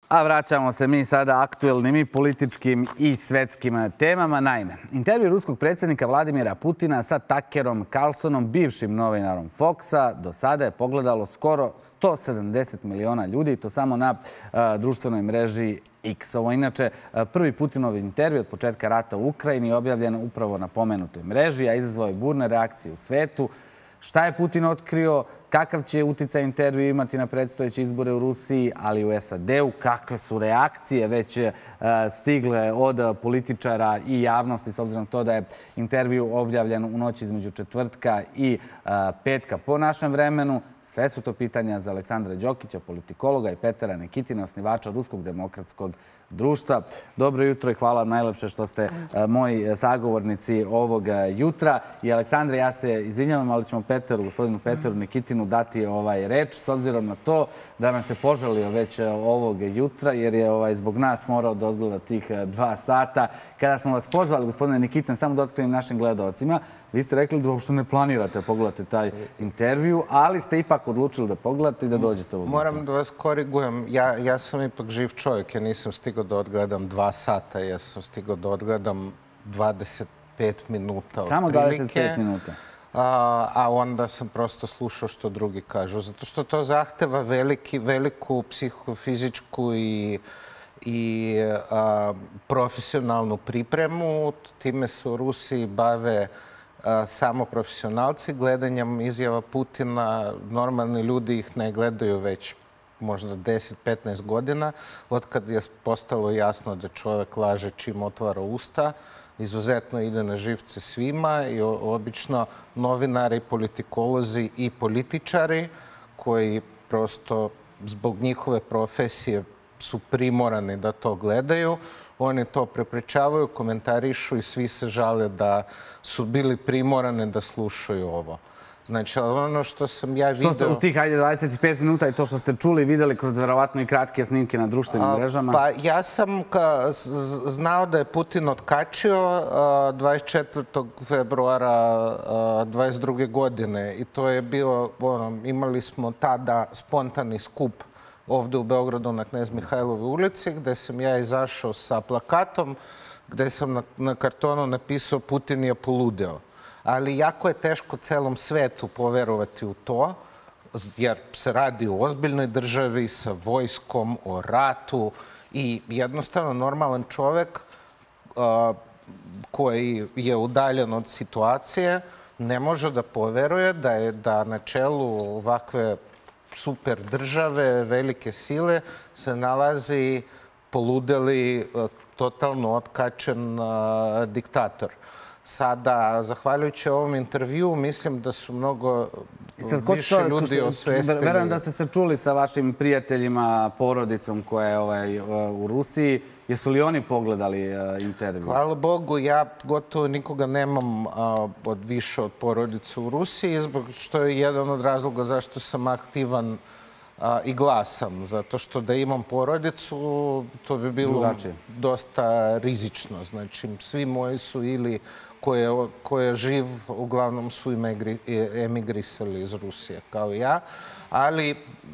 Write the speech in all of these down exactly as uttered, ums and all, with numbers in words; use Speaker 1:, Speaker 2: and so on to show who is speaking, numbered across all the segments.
Speaker 1: A vraćamo se mi sada aktuelnim i političkim i svetskim temama. Naime, intervju ruskog predsjednika Vladimira Putina sa Tuckerom Carlsonom, bivšim novinarom Foxa, do sada je pogledalo skoro sto sedamdeset miliona ljudi, i to samo na društvenoj mreži X. Ovo je inače prvi Putinov intervju od početka rata u Ukrajini, objavljen upravo na pomenutoj mreži, a izazvao je burne reakcije u svetu. Šta je Putin otkrio? Kakav će uticaj intervju imati na predstojeće izbore u Rusiji, ali i u S A D-u? Kakve su reakcije već stigle od političara i javnosti, s obzirom na to da je intervju objavljen u noći između četvrtka i petka po našem vremenu? Sve su to pitanja za Aleksandra Đokića, politikologa, i Petera Nikitina, osnivača Ruskog demokratskog društva. Dobro jutro i hvala najlepše što ste moji sagovornici ovog jutra. I Aleksandra, ja se izvinjavam, ali ćemo Peteru, gospodinu Peteru Nikitinu dati ovaj reč, s obzirom na to da nam se požalio već ovog jutra, jer je ovaj, zbog nas morao da odgleda tih dva sata. Kada smo vas pozvali, gospodine Nikitin, samo da otkrijem našim gledalcima, vi ste rekli da uopšte ne planirate pogledati taj intervju, ali ste ipak odlučili da pogledate i da dođete ovog jutra.
Speaker 2: Moram da vas korigujem. Ja, ja sam ipak živ čovjek. Ja nisam stigao da odgledam dva sata. Ja sam stigao da odgledam dvadeset pet minuta.
Speaker 1: Samo dvadeset pet minuta?
Speaker 2: A, a onda sam prosto slušao što drugi kažu. Zato što to zahteva veliki, veliku psihofizičku i i a, profesionalnu pripremu. Time se u Rusiji bave a, samo profesionalci. Gledanjem izjava Putina normalni ljudi ih ne gledaju već možda deset do petnaest godina. Otkad je postalo jasno da čovjek laže čim otvara usta, izuzetno ide na živce svima i obično novinari, politikolozi i političari koji prosto zbog njihove profesije su primorani da to gledaju. Oni to prepričavaju, komentarišu i svi se žale da su bili primorani da slušaju ovo. Znači, ono što sam ja video...
Speaker 1: Što ste u tih, hajde, dvadeset pet minuta i to što ste čuli i videli kroz verovatno i kratke snimke na društvenim mrežama?
Speaker 2: Pa ja sam znao da je Putin otkačio dvadeset četvrtog februara dvadeset druge godine i to je bio, ono, imali smo tada spontani skup ovdje u Beogradu na Knez Mihajlovoj ulici, gde sam ja izašao sa plakatom, gde sam na, na kartonu napisao Putin je poludeo. Ali jako je teško celom svetu poverovati u to, jer se radi o ozbiljnoj državi sa vojskom, o ratu i jednostavno normalan čovek a, koji je udaljen od situacije ne može da poveruje da je da na čelu ovakve super države, velike sile, se nalazi poludeli, totalno otkačen diktator. Sada, zahvaljujući ovom intervju, mislim da su mnogo više ljudi osvestili.
Speaker 1: Verujem da ste se čuli sa vašim prijateljima, porodicom koja je ovaj, u Rusiji. Jesu li oni pogledali intervju?
Speaker 2: Hvala Bogu, ja gotovo nikoga nemam od više od porodice u Rusiji, zbog što je jedan od razloga zašto sam aktivan i glasan. Zato što da imam porodicu, to bi bilo drugačije, dosta rizično. Znači, svi moji su ili ko je živ, uglavnom su emigrisali iz Rusije, kao i ja. Ali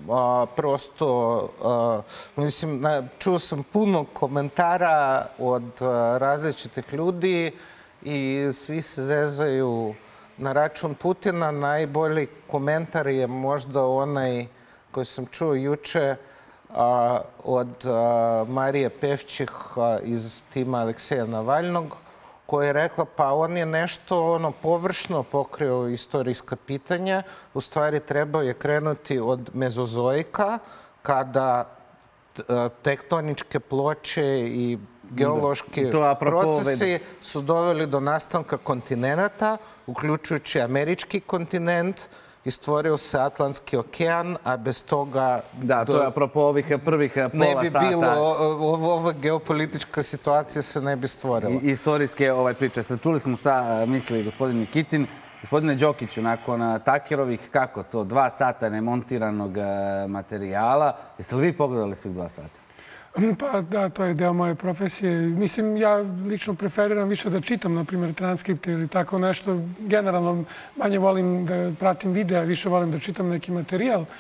Speaker 2: prosto, mislim, čuo sam puno komentara od različitih ljudi i svi se zezaju na račun Putina. Najbolji komentar je možda onaj koji sam čuo juče od Marije Pevčih iz tima Alekseja Navalnog, koja je rekla pa on je nešto ono površno pokrio istorijska pitanja. U stvari trebao je krenuti od mezozoika, kada tektoničke ploče i geološki procesi su doveli do nastanka kontinenta, uključujući američki kontinent, i stvorio se Atlantski okean, a bez toga...
Speaker 1: Da, to je apropo ovih prvih pola sata.
Speaker 2: Ne bi bilo, ova geopolitička situacija se ne bi stvorila.
Speaker 1: Istorijske priče. Čuli smo šta misli gospodin Nikitin. Gospodine Đokiću, nakon Tuckerovih, kako to, dva sata nemontiranog materijala, jeste li vi pogledali svih dva sata?
Speaker 3: Pa da, to je deo moje profesije. Mislim, ja lično preferiram više da čitam, na primjer, transkripte ili tako nešto. Generalno, manje volim da pratim videa, više volim da čitam neki materijal.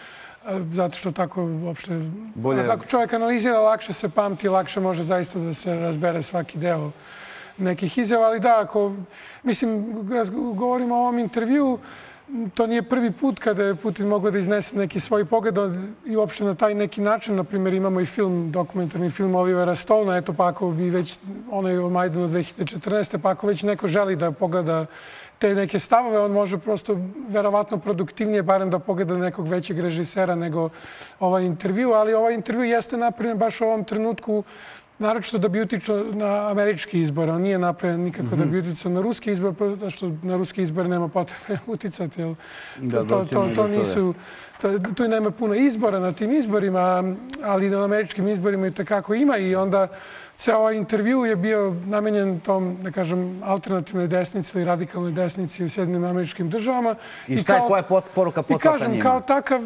Speaker 3: zato što tako uopšte... Ako čovjek analizira, lakše se pamti, lakše može zaista da se razbere svaki deo nekih izjava. Ali da, ako, mislim, govorimo o ovom intervju, to nije prvi put kada je Putin mogao da iznese neki svoj pogled i uopšte na taj neki način. Naprimjer, imamo i film, dokumentarni film Olivera Stona, eto pa ako bi već, onaj o Majdanu dve hiljade četrnaeste. pa ako već neko želi da pogleda te neke stavove, on može prosto verovatno produktivnije barem da pogleda nekog većeg režisera nego ovaj intervju. Ali ovaj intervju jeste napravljen baš u ovom trenutku naročito da bi utičao na američki izbor. On nije napravljen nikako da bi uticao na ruski izbor, zato što na ruski izbor nema potrebe uticati. To nisu... Tu nema puno izbora na tim izborima, ali na američkim izborima i takako ima. I onda ceo ovaj intervju je bio namenjen tom, da kažem, alternativnoj desnici ili radikalnoj desnici u Sjedinjenim Američkim Državama.
Speaker 1: I šta je, koja je poruka poslata njima?
Speaker 3: I kažem, kao takav...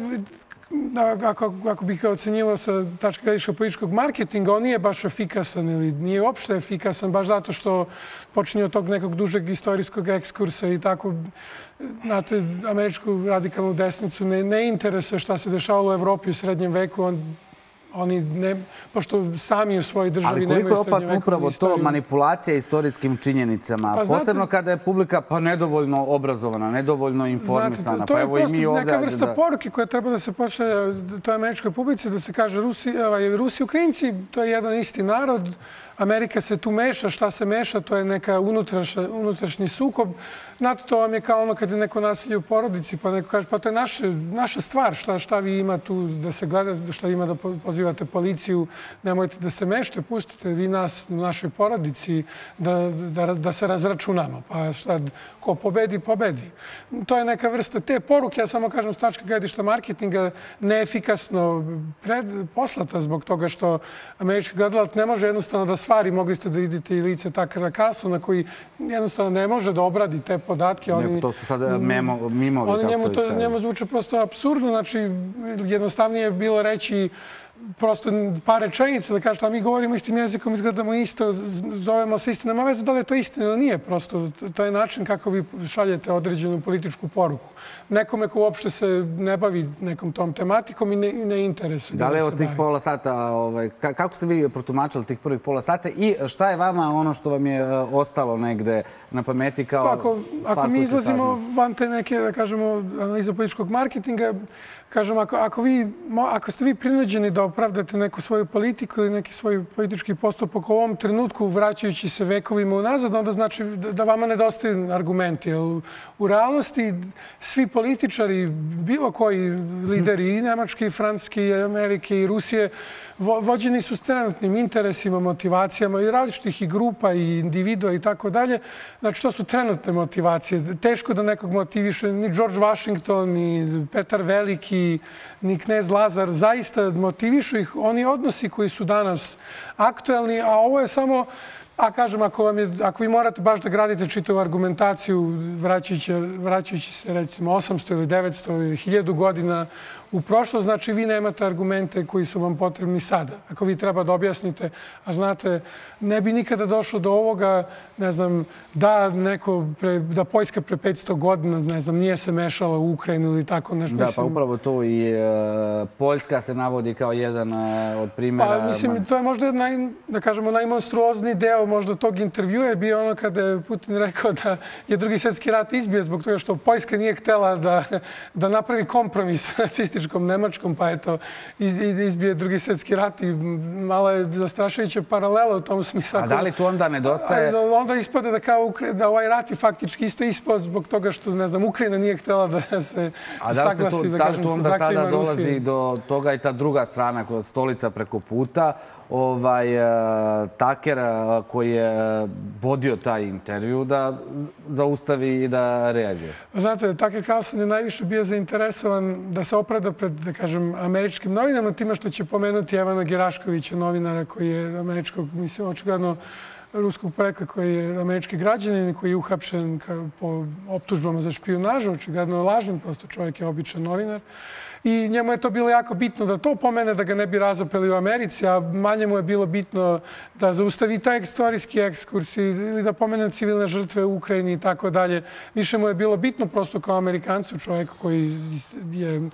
Speaker 3: Ako bih ga ocenjivao sa tačke gledišta političkog marketinga, on nije baš efikasan ili nije uopšte efikasan, baš zato što počinje od tog nekog dužeg istorijskog ekskursa i tako, znate, američku radikalnu desnicu ne interesuje šta se dešavalo u Evropi u srednjem veku. Oni ne, pošto sami u svojoj državi nemaju srednjevekovnu istoriju. Ali koliko je opasno upravo to manipulacija istorijskim činjenicama? Posebno kada je publika pa nedovoljno obrazovana, nedovoljno informisana. To je prosto neka vrsta poruke koja treba da se počne toj američkoj publici, da se kaže Rusi i Ukrajinci, to je jedan isti narod, Amerika se tu meša, šta se meša, to je neka unutrašnji sukob. Znate, to vam je kao ono kad je neko nasilje u porodici, pa neko kaže, pa to je naša stvar, šta vi ima tu da se gledate, šta ima da pozivate policiju, nemojte da se mešte, pustite vi nas u našoj porodici da se razračunamo. Pa šta, ko pobedi, pobedi. To je neka vrsta te poruke, ja samo kažem s tačke gledišta marketinga, neefikasno poslata zbog toga što američki gledalac ne može jednostavno da stvari. Mogli ste da vidite i lice Tuckera Carlsona koji jednostavno ne može da obradi te podatke.
Speaker 1: To su sada mimovi, kako se već kaže.
Speaker 3: Njemu zvuče prosto apsurdno. Znači, jednostavnije je bilo reći prosto par rečenica da kažete, a mi govorimo istim jezikom, izgledamo isto, zovemo se isto. Nema veze da li je to istina ili nije. Prosto to je način kako vi šaljete određenu političku poruku. Nekome ko uopšte se ne bavi nekom tom tematikom i ne interesuje.
Speaker 1: Da li je od tih pola sata, kako ste vi protumačili tih prvih pola sata i šta je vama ono što vam je ostalo negde na pameti kao stvar koju se saznamo?
Speaker 3: Ako mi izlazimo van te neke, da kažemo, analize političkog marketinga, kažem, ako ste vi prinuđeni da opravdate neku svoju politiku ili neki svoj politički postupak u ovom trenutku, vraćajući se vekovima unazad, onda znači da vama nedostaju argumenti. U realnosti svi političari, bilo koji lideri, i Nemačke, i Francuske, i Amerike, i Rusije, vođeni su s trenutnim interesima, motivacijama i različitih i grupa, i individua i tako dalje. Znači, to su trenutne motivacije. Teško da nekog motiviše ni George Washington, ni Petar Veliki, ni knez Lazar. Zaista motivišu ih oni odnosi koji su danas aktuelni, a ovo je samo... A kažem, ako vi morate baš da gradite čitavu argumentaciju vraćajući se recimo osamsto ili devetsto ili hiljadu godina u prošlost, znači vi nemate argumente koji su vam potrebni sada. Ako vi treba da objasnite, a znate, ne bi nikada došlo do ovoga, ne znam, da neko, da Poljska pre petsto godina, ne znam, nije se mešala u Ukrajinu ili tako nešto.
Speaker 1: Da, pa upravo to i Poljska se navodi kao jedan od primjera.
Speaker 3: Pa mislim, to je možda, da kažemo, najmonstruozniji deo možda tog intervjua je bio ono kada je Putin rekao da je Drugi svjetski rat izbio zbog toga što Poljska nije htela da napravi kompromis nacističkom Nemačkom, pa eto, izbije Drugi svjetski rat i malo je zastrašujuća paralela u tom smislu.
Speaker 1: A da li tu onda nedostaje?
Speaker 3: Onda ispada da ovaj rat je faktički isto ispao zbog toga što, ne znam, Ukrajina nije htela da se saglasi,
Speaker 1: da kažem, sa zahtjevima Rusije. A da li tu onda sada dolazi do toga i ta druga strana, stolica preko puta, Tucker koji je vodio taj intervju da zaustavi i da reaguje?
Speaker 3: Znate, Tucker Carlson je najviše bio zainteresovan da se opravda pred, da kažem, američkim novinama, time što će pomenuti Evana Geraškovića, novinara koji je američkog, mislim, očigledno ruskog porekla, koji je američki građanin, koji je uhapšen po optužbama za špijunažu, očigledno lažnim, prosto čovjek je običan novinar. I njemu je to bilo jako bitno da to pomene, da ga ne bi razapeli u Americi, a manje mu je bilo bitno da zaustavi taj istorijski ekskurs ili da pomene civilne žrtve u Ukrajini i tako dalje. Više mu je bilo bitno prosto kao Amerikancu, čovjek koji je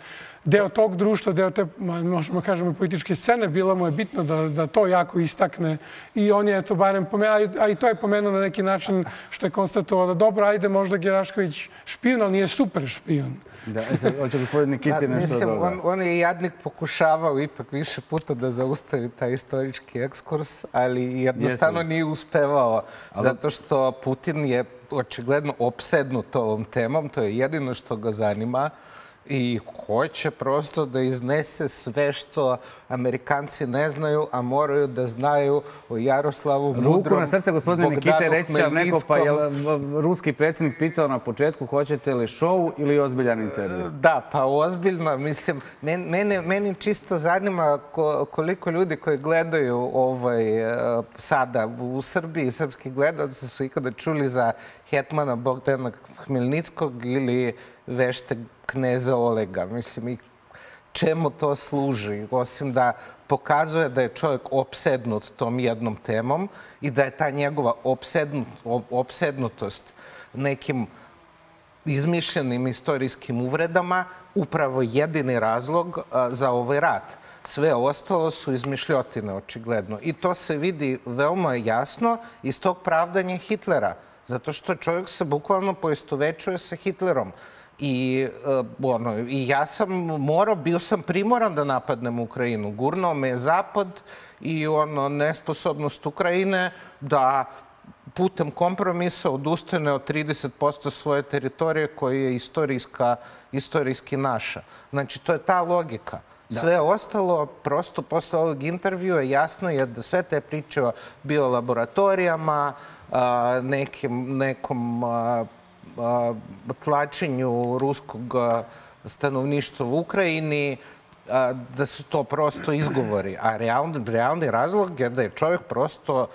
Speaker 3: deo tog društva, deo te, možemo kažemo, političke scene, bilo mu je bitno da, da to jako istakne. I on je to barem pomenuo, a i to je pomenuo na neki način što je konstatovao da dobro, ajde možda Gerašković špijun, ali nije super špijun.
Speaker 1: Da, hoće gospodin Nikiti nešto
Speaker 2: da
Speaker 1: doda.
Speaker 2: On, on je jadnik pokušavao ipak više puta da zaustavi taj istorički ekskurs, ali jednostavno nije uspevao, zato što Putin je očigledno opsednut ovom temom, to je jedino što ga zanima i hoće prosto da iznese sve što Amerikanci ne znaju, a moraju da znaju o Jaroslavu Mudrom,
Speaker 1: Ruku na srce, gospodine Nikite, reći će vam neko, pa je ruski predsjednik pitao na početku hoćete li show ili ozbiljan intervju?
Speaker 2: Da, pa ozbiljno. Mislim, mene, meni čisto zanima koliko ljudi koji gledaju ovaj, sada u Srbiji, srpski gledalci su ikada čuli za hetmana Bogdana Hmelnickog ili vešte kneza Olega. Mislim, i čemu to služi? Osim da pokazuje da je čovjek opsednut tom jednom temom i da je ta njegova opsednut, opsednutost nekim izmišljenim istorijskim uvredama upravo jedini razlog za ovaj rat. Sve ostalo su izmišljotine, očigledno. I to se vidi veoma jasno iz tog pravdanja Hitlera. Zato što čovjek se bukvalno poistovečuje sa Hitlerom. I, ono, I ja sam morao, bio sam primoran da napadnem Ukrajinu. Gurnuo me je Zapad i ono, nesposobnost Ukrajine da putem kompromisa odustane od trideset posto svoje teritorije koja je istorijska, istorijski naša. Znači, to je ta logika. Sve ostalo, prosto posle ovog intervjua jasno je da sve te priče o biolaboratorijama, nekim, nekom tlačenju ruskog stanovništva u Ukrajini, da su to prosto izgovori. A realni, realni razlog je da je čovjek prosto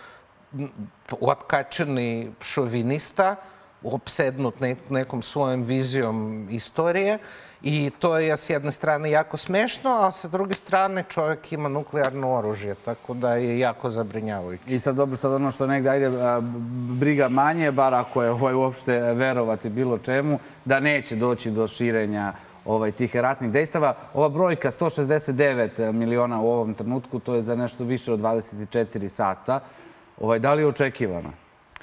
Speaker 2: otkačeni šovinista, opsednut nekom svojom vizijom istorije. I to je s jedne strane jako smešno, a sa druge strane čovjek ima nuklearno oružje, tako da je jako zabrinjavajuće.
Speaker 1: I sad dobro, sad ono što negdje ajde briga manje, bar ako je ovaj uopšte verovati bilo čemu, da neće doći do širenja ovaj, tih ratnih dejstava. Ova brojka sto šezdeset devet miliona u ovom trenutku, to je za nešto više od dvadeset četiri sata. Ovaj, da li je očekivano?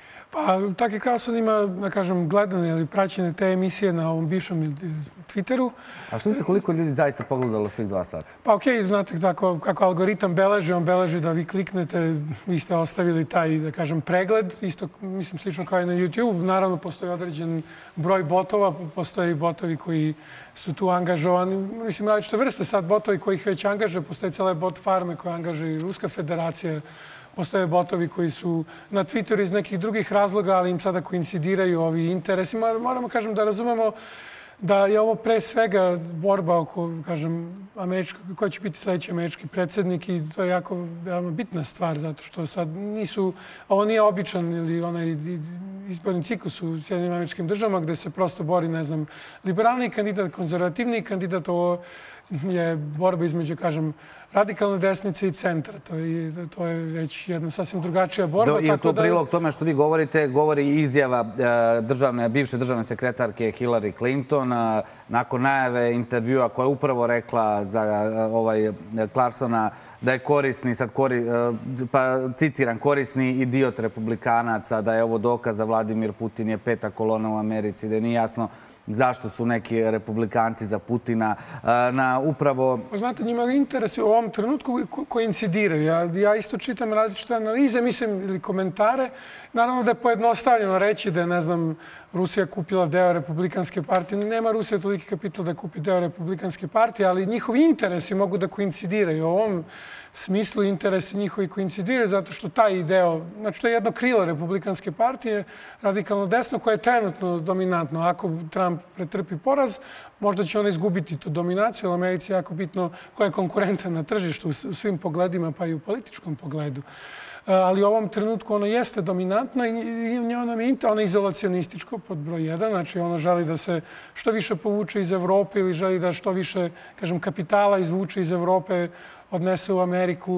Speaker 3: Pa, Tucker Carlson ima, da kažem, gledane ili praćene te emisije na ovom bivšem Twitteru.
Speaker 1: A što ste koliko ljudi zaista pogledalo svih dva sata?
Speaker 3: Pa okej, znate tako, kako algoritam beleži, on beleži da vi kliknete, vi ste ostavili taj, da kažem, pregled, isto, mislim, slično kao i na YouTube. Naravno, postoji određen broj botova, postoje i botovi koji su tu angažovani. Mislim, različite vrste sad botovi koji ih već angaže, postoje cele bot farme koje angaže i Ruska federacija. Postoje botovi koji su na Twitteru iz nekih drugih razloga, ali im sada koincidiraju ovi interesi. Moramo, kažem, da razumemo da je ovo pre svega borba oko, kažem, ko će biti sljedeći američki predsjednik i to je jako veoma bitna stvar, zato što sad nisu, ovo nije običan ili onaj izborni ciklus u Sjedinjenim američkim državama gde se prosto bori, ne znam, liberalni kandidat, konzervativni kandidat, ovo je borba između, kažem, radikalne desnice i centra. To je, to je već jedna sasvim drugačija borba.
Speaker 1: I to prilog tome što vi govorite, govori izjava državne, bivše državne sekretarke Hillary Clinton nakon najave intervjua koja je upravo rekla za ovaj Clarksona da je korisni, sad kori, pa citiram, korisni idiot republikanaca, da je ovo dokaz da Vladimir Putin je peta kolona u Americi, da nije jasno zašto su neki republikanci za Putina na upravo...
Speaker 3: Znate, njima interesi u ovom trenutku koincidiraju. Ja isto čitam različite analize, mislim, ili komentare. Naravno da je pojednostavljeno reći da je, ne znam, Rusija kupila deo Republikanske partije. Nema Rusija toliki kapital da kupi deo Republikanske partije, ali njihovi interesi mogu da koincidiraju. U ovom smislu interesi njihovi koincidiraju zato što taj deo, znači to je jedno krilo Republikanske partije, radikalno desno, koje je trenutno dominantno. Ako Trump pretrpi poraz, možda će on izgubiti tu dominaciju, ali Americi je jako bitno koja je konkurentan na tržištu u svim pogledima, pa i u političkom pogledu. Ali u ovom trenutku ono jeste dominantno i ono je izolacionističko pod broj jedan. Znači ono želi da se što više povuče iz Evrope ili želi da što više, kažem, kapitala izvuče iz Evrope, odnese u Ameriku.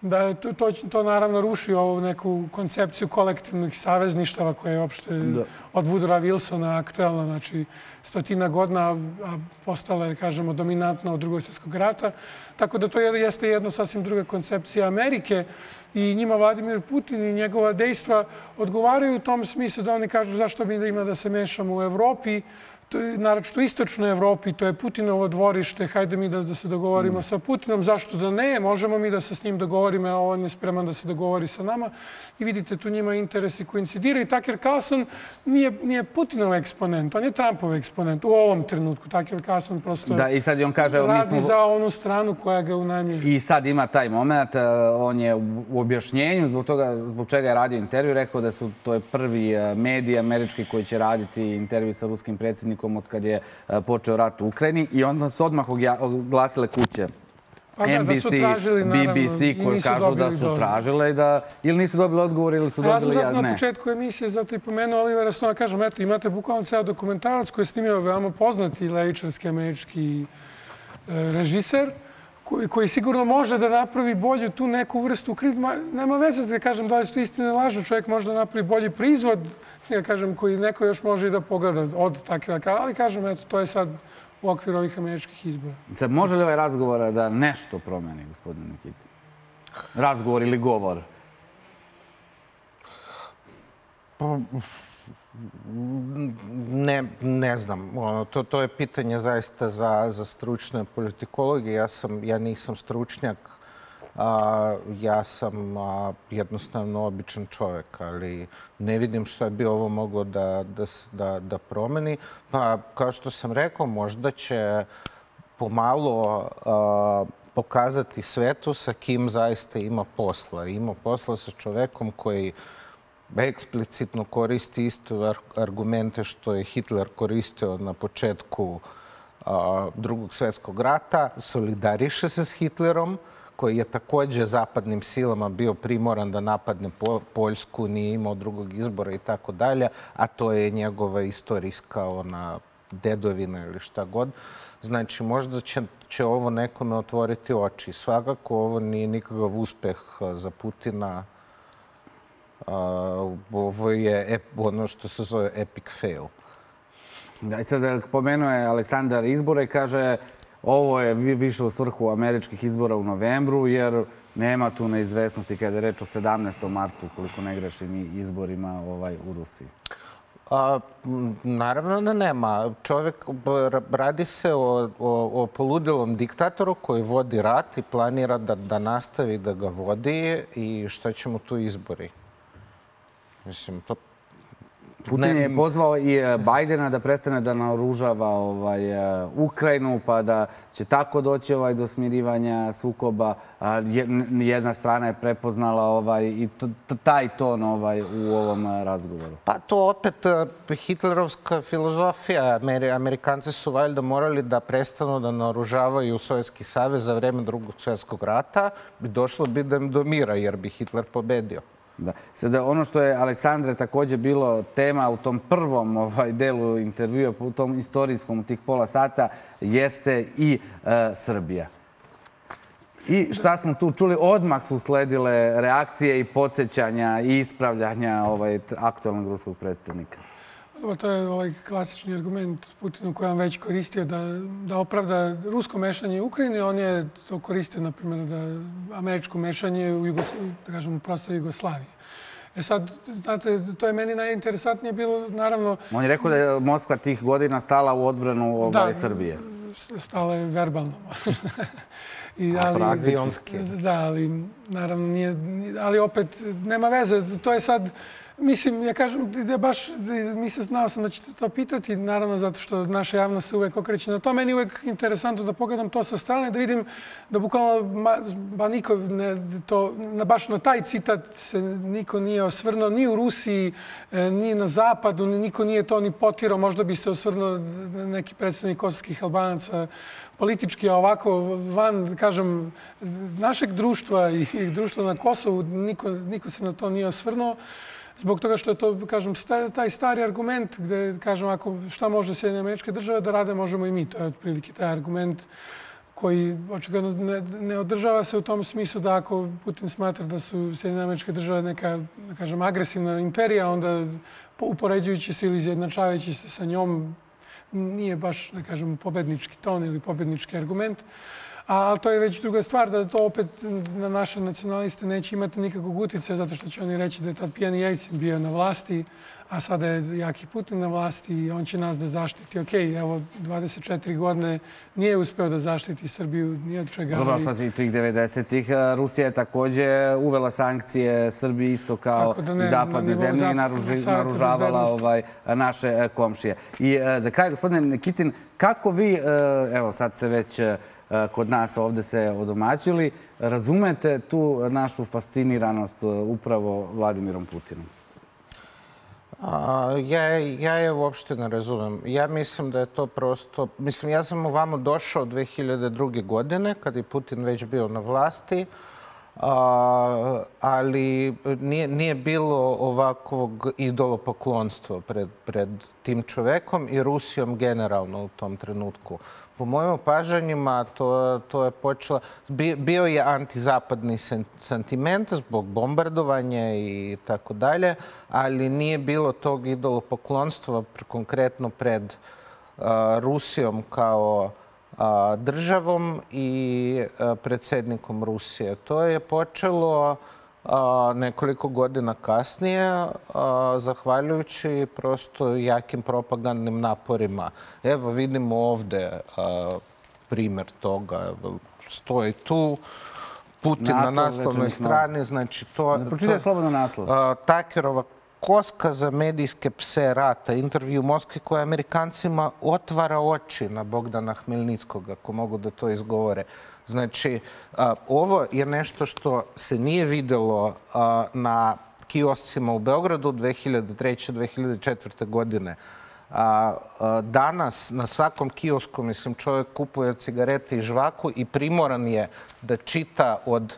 Speaker 3: Da, to, to, to naravno ruši ovu neku koncepciju kolektivnih savezništava koja je uopšte od Woodrowa Wilsona aktuelna, znači stotina godina, a postala je, kažemo, dominantna od Drugog svjetskog rata. Tako da to jeste jedna sasvim druga koncepcija Amerike i njima Vladimir Putin i njegova dejstva odgovaraju u tom smislu da oni kažu zašto bi da ima da se mešamo u Evropi, naročito u istočnoj Evropi, to je Putinovo dvorište, hajde mi da, da se dogovorimo mm. sa Putinom, zašto da ne, možemo mi da se s njim dogovorimo, a on je spreman da se dogovori sa nama. I vidite, tu njima interesi koincidiraju. Tucker Carlson nije, nije Putinov eksponent, on je Trumpov eksponent u ovom trenutku. Tucker Carlson prosto
Speaker 1: da, i sad on kaže,
Speaker 3: radi
Speaker 1: mi smo...
Speaker 3: za onu stranu koja ga unajmljuje.
Speaker 1: I sad ima taj moment, on je u objašnjenju zbog toga, zbog čega je radio intervju, rekao da su, to je prvi medij američki koji će raditi intervju sa ruskim predsjednikom od kad je počeo rat u Ukrajini i onda su odmah oglasile kuće N B C, B B C koji kažu da su tražile i da ili nisu dobili odgovor ili su dobili ja ne.
Speaker 3: Ja sam na početku emisije zato i pomenuo Olivera Stona. Kažem, eto, imate bukvalno ceo dokumentarac koji je snimio veoma poznati levičarski američki režiser koji sigurno može da napravi bolju tu neku vrstu kritika. Nema veze da kažem da li su istine lažu. Čovjek može da napravi bolji proizvod, ja kažem, koji neko još može i da pogleda od takve. Ali kažem, eto, to je sad u okviru ovih američkih izbora.
Speaker 1: Sad, može li ovaj razgovor da nešto promeni, gospodine Nikiti? Razgovor ili govor?
Speaker 2: Ne, ne znam. To, to je pitanje zaista za, za stručne politikologe. Ja, sam, ja nisam stručnjak. A, ja sam a, jednostavno običan čovjek, ali ne vidim što je bi ovo moglo da, da, da, da promeni. Pa, kao što sam rekao, možda će pomalo a, pokazati svetu sa kim zaista ima posla. Ima posla sa čovjekom koji eksplicitno koristi isto argumente što je Hitler koristio na početku a, Drugog svjetskog rata, solidariše se s Hitlerom, koji je također zapadnim silama bio primoran da napadne Poljsku, nije imao drugog izbora i tako dalje, a to je njegova istorijska ona dedovina ili šta god. Znači, možda će, će ovo nekome otvoriti oči. Svakako, ovo nije nikakav uspeh za Putina. Uh, ovo je ono što se zove epic fail.
Speaker 1: Da, i sad pomenuje Aleksandar izbore i kaže ovo je više u svrhu američkih izbora u novembru, jer nema tu neizvesnosti kada je reč o sedamnaestom martu, koliko ne grešim, izborima ovaj, u Rusiji.
Speaker 2: A, naravno da nema. Čovjek, radi se o, o, o poludilom diktatoru koji vodi rat i planira da, da nastavi da ga vodi i šta će mu tu izbori? Mislim, to...
Speaker 1: Putin je pozvao i Bajdena da prestane da naoružava ovaj, Ukrajinu, pa da će tako doći ovaj, do smirivanja sukoba. Jedna strana je prepoznala ovaj, i taj ton ovaj, u ovom razgovoru.
Speaker 2: Pa to opet hitlerovska filozofija. Amerikanci su valjda morali da prestanu da naoružavaju Sovjetski savez za vreme Drugog svjetskog rata. Bi došlo bi da im do mira, jer bi Hitler pobedio.
Speaker 1: Da. Sada, ono što je, Aleksandre, također bilo tema u tom prvom ovaj, delu intervjua, u tom istorijskom tih pola sata, jeste i e, Srbija. I šta smo tu čuli? Odmah su sledile reakcije i podsjećanja i ispravljanja ovaj, aktualnog ruskog predstavnika.
Speaker 3: To je ovaj klasični argument Putinu koji on već koristio da, da opravda rusko mešanje u Ukrajini. On je to koristio, na primjer, da američko mešanje u, Jugos, da kažem, u prostoru Jugoslavije. E sad, znate, to je meni najinteresantnije bilo, naravno...
Speaker 1: On je rekao da je Moskva tih godina stala u odbranu ovaj, da, Srbije.
Speaker 3: Stala je verbalno.
Speaker 2: I, ali, Praktički.
Speaker 3: Da, ali naravno nije... Ali opet, nema veze. To je sad... Mislim, ja kažem, da baš, mi se znao sam da ćete to pitati, naravno zato što naša javnost se uvek okreće na to. Meni je uvek interesantno da pogledam to sa strane, da vidim da bukvalno, ba niko, ne, to, baš na taj citat se niko nije osvrnuo, ni u Rusiji, ni na Zapadu, niko nije to ni potirao. Možda bi se osvrnuo neki predstavnik kosovskih Albanaca politički, a ovako van, kažem, našeg društva i društva na Kosovu, niko, niko se na to nije osvrnuo. Zbog toga što je to, kažem, taj stari argument gde, kažem, ako šta može Sjedinjene Američke Države da rade, možemo i mi. To je otprilike taj argument koji očigledno ne, ne održava se u tom smislu da ako Putin smatra da su Sjedinjene Američke Države neka, da kažem, agresivna imperija, onda upoređujući se ili izjednačavajući se sa njom nije baš, da kažem, pobednički ton ili pobednički argument. Ali to je već druga stvar, da to opet na naše nacionaliste neće imati nikakvog utjecaja, zato što će oni reći da je tad pijani Jeljcin bio na vlasti, a sada je jaki Putin na vlasti i on će nas da zaštiti. Okej, evo, dvadeset četiri godine nije uspeo da zaštiti Srbiju ni od čega.
Speaker 1: Dobro, sad i tih devedesetih Rusija je također uvela sankcije Srbiji isto kao i zapadne zemlje i naružavala naše komšije. I za kraj, gospodine Nikitin, kako vi, evo sad ste već kod nas ovdje se odomaćili, razumete tu našu fasciniranost upravo Vladimirom Putinom?
Speaker 2: Ja, ja je uopšte ne razumem. Ja mislim da je to prosto... Mislim, ja sam ovamo došao dve hiljade druge. godine, kad je Putin već bio na vlasti, ali nije, nije bilo ovakvog idolopoklonstva pred, pred tim čovekom i Rusijom generalno u tom trenutku. Po mojim opažanjima to, to je počelo... Bio je antizapadni sentiment zbog bombardovanja i tako dalje, ali nije bilo tog idolopoklonstva konkretno pred uh, Rusijom kao uh, državom i uh, predsjednikom Rusije. To je počelo nekoliko godina kasnije, zahvaljujući prosto jakim propagandnim naporima. Evo, vidimo ovdje primjer toga. Stoji tu Putin na naslovnoj strani. Znači, to...
Speaker 1: Pročitaj slobodno naslov.
Speaker 2: Takerova koska za medijske pse rata. Intervju u Moskvi koja Amerikancima otvara oči na Bogdana Hmelnickog, ako mogu da to izgovore. Znači, ovo je nešto što se nije vidjelo na kioscima u Beogradu dve hiljade treće. dve hiljade četvrte. godine. Danas na svakom kiosku, mislim, čovjek kupuje cigarete i žvaku i primoran je da čita od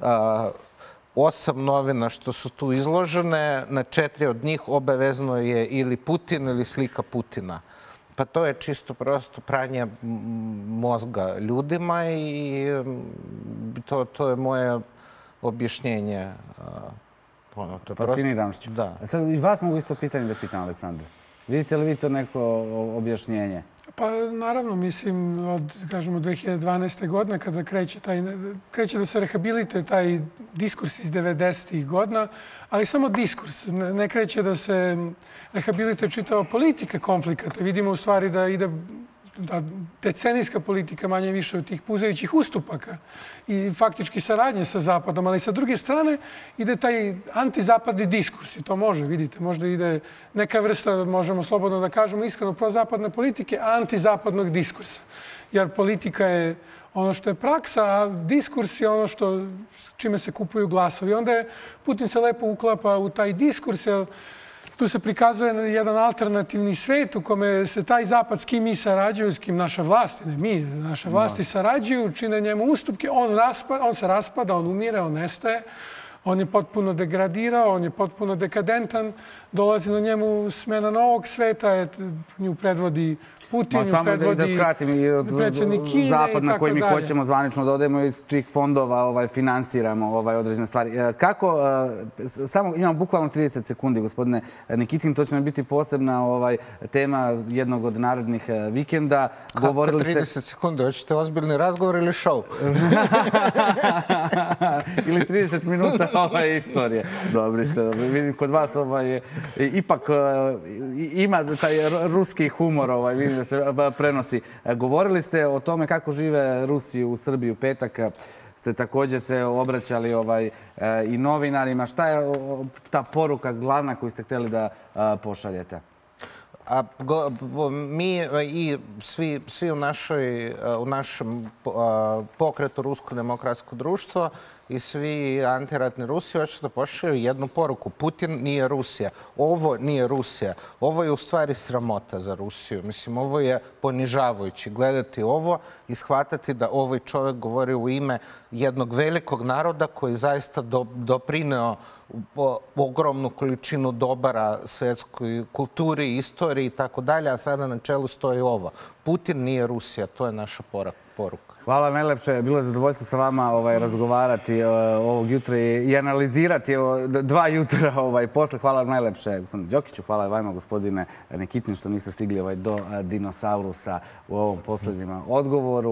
Speaker 2: osam novina što su tu izložene. Na četiri od njih obavezno je ili Putin ili slika Putina. Pa to je čisto prosto pranje mozga ljudima i to, to je moje objašnjenje.
Speaker 1: Fasciniranošću.
Speaker 2: Da.
Speaker 1: Sad i vas mogu isto pitanje da pitam, Aleksandre. Vidite li vi to neko objašnjenje?
Speaker 3: Pa naravno, mislim, od, kažemo, dve hiljade dvanaeste. godine, kada kreće, taj, kreće da se rehabilituje taj diskurs iz devedesetih. godina, ali samo diskurs. Ne, ne kreće da se rehabilituje čitava politika konflikata. Vidimo u stvari da ide da decenijska politika manje više od tih puzajućih ustupaka i faktički saradnje sa Zapadom, ali sa druge strane ide taj antizapadni diskurs i to može, vidite, možda ide neka vrsta, možemo slobodno da kažemo, iskreno prozapadne politike, antizapadnog diskursa. Jer politika je ono što je praksa, a diskurs je ono što, čime se kupuju glasovi. Onda je Putin se lepo uklapa u taj diskurs, jer tu se prikazuje jedan alternativni svet u kome se taj zapad s kim mi sarađuju, s kim naša vlasti, ne mi, naše vlasti sarađuju, čine njemu ustupke, on, raspada, on se raspada, on umire, on nestaje, on je potpuno degradirao, on je potpuno dekadentan, dolazi na njemu smena novog sveta, nju predvodi Putin,
Speaker 1: samo da skratim,
Speaker 3: predsjednik Kine i tako dalje.
Speaker 1: Zapad na koji mi hoćemo zvanično da odemo iz čijih fondova finansiramo određene stvari. Kako, samo imamo bukvalno trideset sekundi, gospodine Nikitin, to će nam biti posebna tema jednog od narednih vikenda.
Speaker 2: Kako trideset sekundi? Hoćete ozbiljni razgovor ili šou?
Speaker 1: Ili trideset minuta ove istorije. Dobri ste, vidim kod vas ipak ima taj ruski humor, vidim da se prenosi. Govorili ste o tome kako žive Rusi u Srbiji u petak. Ste također se obraćali i novinarima. Šta je ta poruka glavna koju ste htjeli da pošaljete?
Speaker 2: A mi i svi, svi u, našoj, u našem pokretu Rusko demokratsko društvo i svi antiratni Rusi hoće da pošalju jednu poruku. Putin nije Rusija. Ovo nije Rusija. Ovo je u stvari sramota za Rusiju. Mislim, ovo je ponižavajući. Gledati ovo i shvatati da ovaj čovjek govori u ime jednog velikog naroda koji zaista do, doprineo ogromnu količinu dobara svjetskoj kulturi, istoriji i tako dalje, a sada na čelu stoji ovo. Putin nije Rusija, to je naša poruka. poruka.
Speaker 1: Hvala najlepše. Bilo je zadovoljstvo sa vama ovaj, razgovarati ovog jutra i analizirati evo, dva jutra ovaj, posle. Hvala vam najlepše, gospodine Đokiću. Hvala vama, gospodine Nikitin, što niste stigli ovaj, do Dinosaurusa u ovom posljednjem odgovoru.